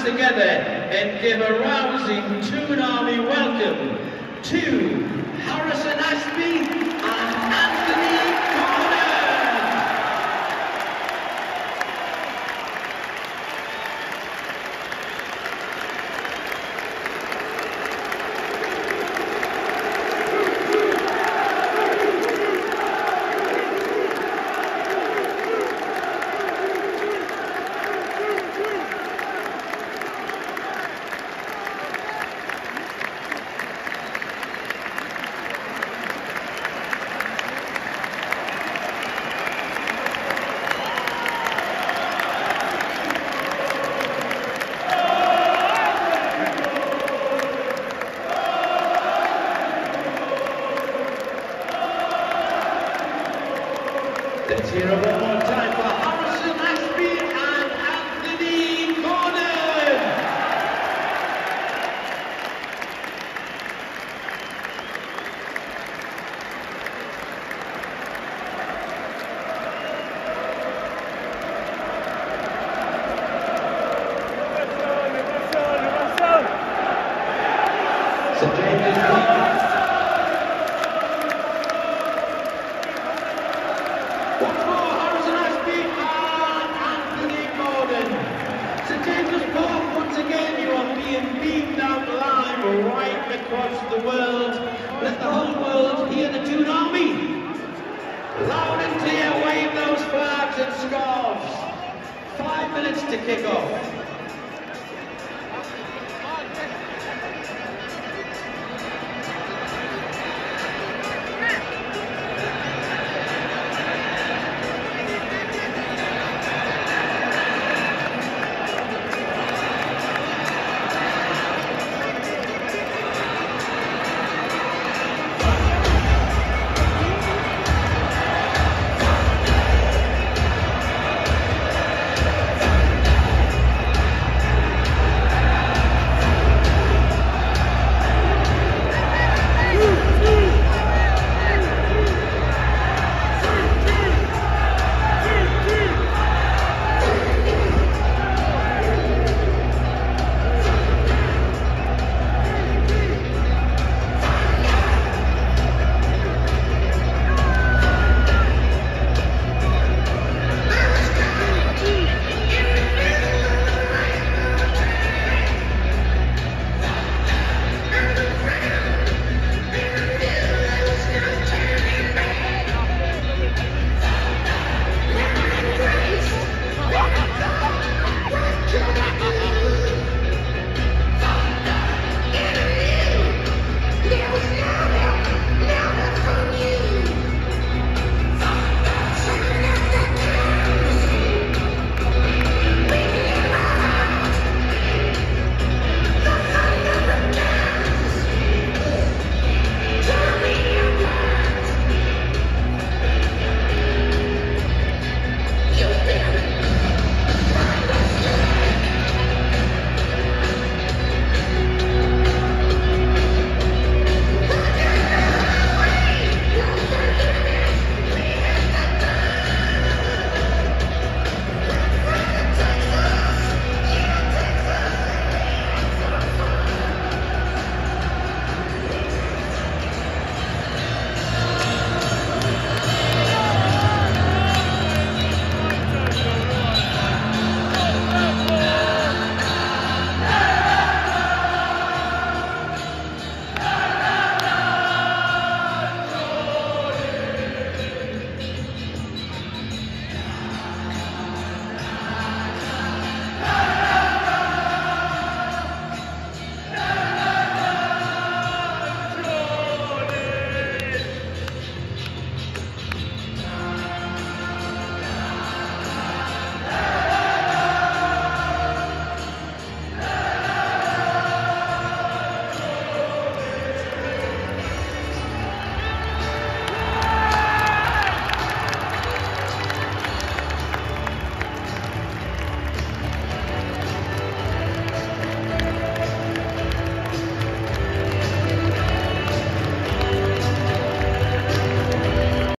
together and give a rousing Toon Army welcome to Harrison Ashby and Anthony Gordon. Let's hear it one more time for Harrison Ashby and Anthony Gordon. St. James's Park. Once more, Harrison Ashby and Anthony Gordon. St. James's Park, once again you are being beamed out live right across the world. Let the whole world hear the Toon Army. Loud and clear, wave those flags and scarves. 5 minutes to kick off.